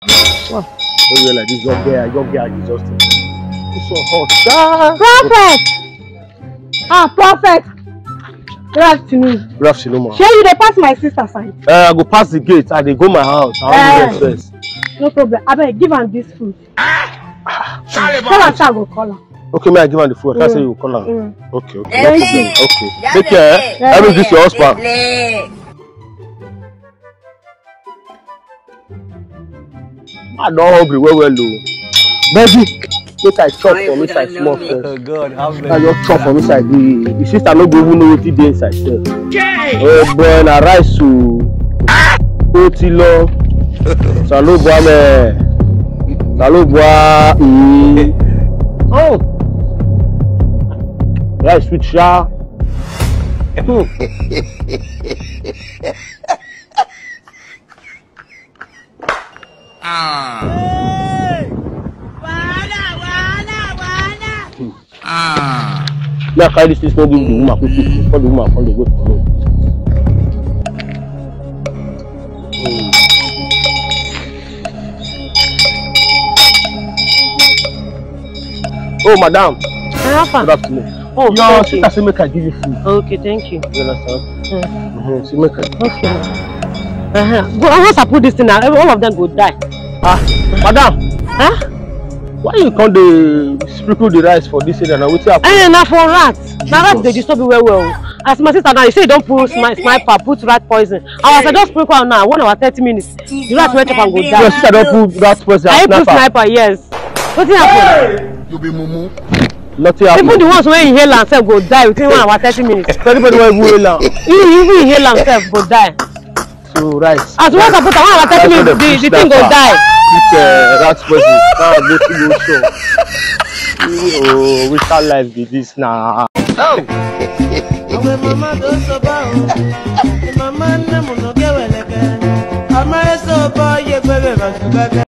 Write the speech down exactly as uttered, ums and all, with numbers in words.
Wow. Don't you like this young girl, young girl is just it's so hot. Prophet! Ah, prophet! Good afternoon. Good afternoon, ma. Shall you they pass my sister's side? Uh, I go pass the gate and they go my house. I want to first. No problem. I better give her this food. Tell her I go call her. Okay, may I give her the food? I can't say you call her. Mm. Okay, okay. No problem. Okay. Take care. Let me visit your husband. I don't hungry well well though. Baby, make I chop from inside small first. Oh God, how many? I just chop from inside. The, the sister no go even know what it is inside. Oh boy, na rice o. O ti lọ. Salo boa me. Salo boa e. Oh. Rice with sha. Ah. Ah. Now carry this thing give the woman quick for the woman from the way for me. Oh madam. Good afternoon. Oh, your sister say make I give you food. Okay, thank you. You understand? Mm. Mm-hmm. See make I. Okay. Uh-huh. Go once I put this thing now, all of them go die. Ah, madam. Huh? Why you come to sprinkle the rice for this area now? What's happening? Eh, na for rats. Na rats they disturb you well well. As my sister now, you say you don't put sniper, put rat poison. I was I just sprinkle now. One hour thirty minutes. The rat went up and go die. Your sister don't put rat poison. I put sniper, yes. What's happening? You be mumu. Nothing happened. Even the ones where inhale themselves go die within one hour thirty minutes. Everybody will inhale now. Even inhale themselves go die. So rice. As once I put one hour thirty minutes, the, the thing go die. Put uh, rat poison. Now go to go show. Oh, we shall life be this now. Oh.